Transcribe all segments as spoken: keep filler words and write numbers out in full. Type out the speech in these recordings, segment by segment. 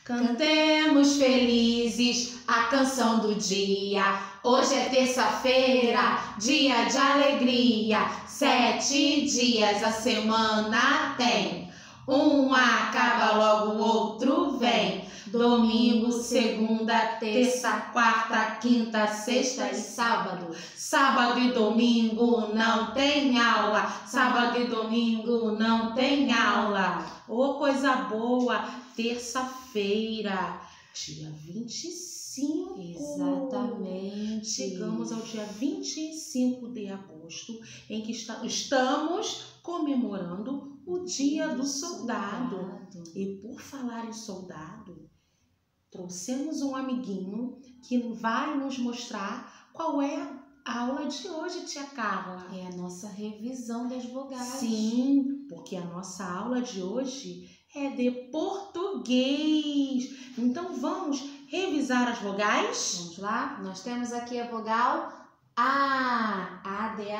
Cantemos felizes a canção do dia. Hoje é terça-feira, dia de alegria. Sete dias a semana tem. Um acaba, logo o outro vem. Domingo, segunda, terça, quarta, quinta, sexta e sábado. Sábado e domingo não tem aula. Sábado e domingo não tem aula. Ô, coisa boa! Terça-feira, dia vinte e cinco. Exatamente. Chegamos ao dia vinte e cinco de agosto, em que está, estamos comemorando o Dia do Soldado. Soldado. E por falar em soldado, trouxemos um amiguinho que vai nos mostrar qual é a aula de hoje, tia Carla. É a nossa revisão das vogais. Sim, porque a nossa aula de hoje é de português. Então vamos revisar as vogais? Vamos lá? Nós temos aqui a vogal A, A de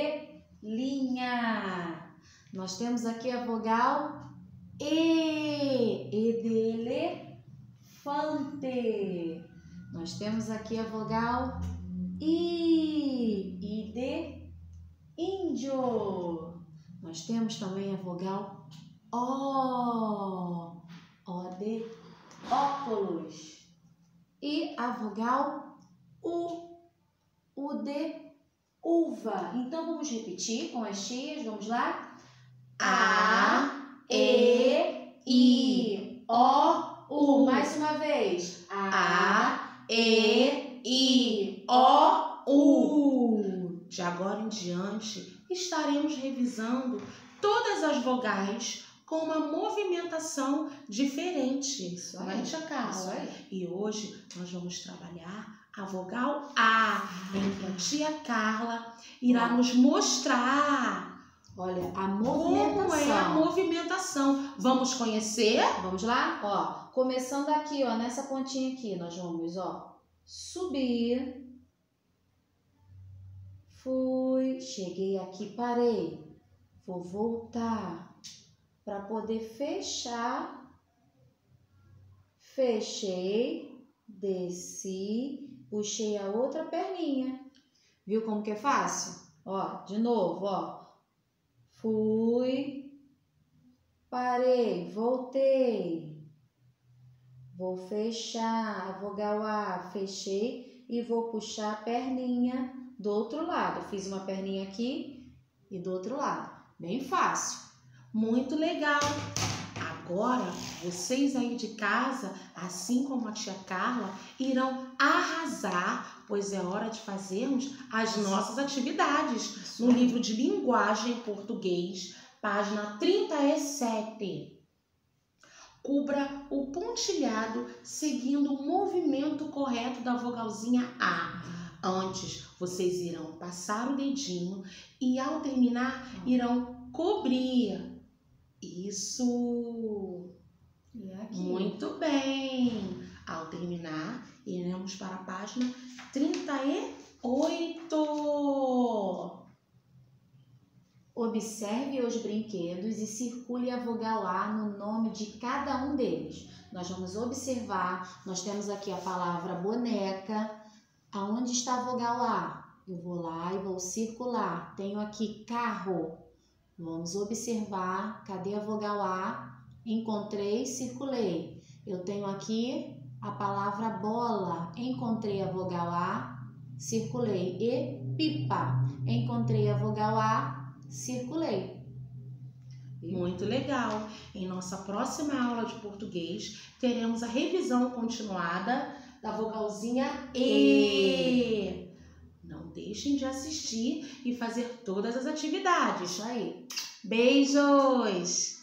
abelhinha. Nós temos aqui a vogal E, E de elefante. Nós temos aqui a vogal I, I de índio. Nós temos também a vogal O, O de óculos. E a vogal U, U de uva. Então vamos repetir com as tias, vamos lá? A, E, I, O, U. Mais uma vez. A, E, I, O, U. De agora em diante, estaremos revisando todas as vogais com uma movimentação diferente. Isso Não aí. é, tia Carla? Isso aí. E hoje nós vamos trabalhar a vogal A, em que a tia Carla irá Ó. nos mostrar Olha, a como é a movimentação. movimentação. Vamos conhecer? Vamos lá? Ó, começando aqui, ó, nessa pontinha aqui, nós vamos, ó, subir. Fui, cheguei aqui, parei. Vou voltar para poder fechar. Fechei, desci, puxei a outra perninha. Viu como que é fácil? Ó, de novo, ó. Fui, parei, voltei. Vou fechar a vogal A, fechei e vou puxar a perninha do outro lado. Fiz uma perninha aqui e do outro lado. Bem fácil. Muito legal! Agora, vocês aí de casa, assim como a tia Carla, irão arrasar, pois é hora de fazermos as nossas atividades. Isso No aí. livro de linguagem em português, página trinta e sete. Cubra o pontilhado seguindo o movimento correto da vogalzinha A. Antes, vocês irão passar o dedinho e, ao terminar, irão cobrir. Isso! E aqui. Muito bem! Ao terminar, iremos para a página trinta e oito. Observe os brinquedos e circule a vogal A no nome de cada um deles. Nós vamos observar, nós temos aqui a palavra boneca. Aonde está a vogal A? Eu vou lá e vou circular. Tenho aqui carro. Vamos observar, cadê a vogal A? Encontrei, circulei. Eu tenho aqui a palavra bola. Encontrei a vogal A, circulei. E pipa. Encontrei a vogal A, circulei. Muito legal! Em nossa próxima aula de português, teremos a revisão continuada da vogalzinha E. Não deixem de assistir e fazer todas as atividades. Isso aí. Beijos!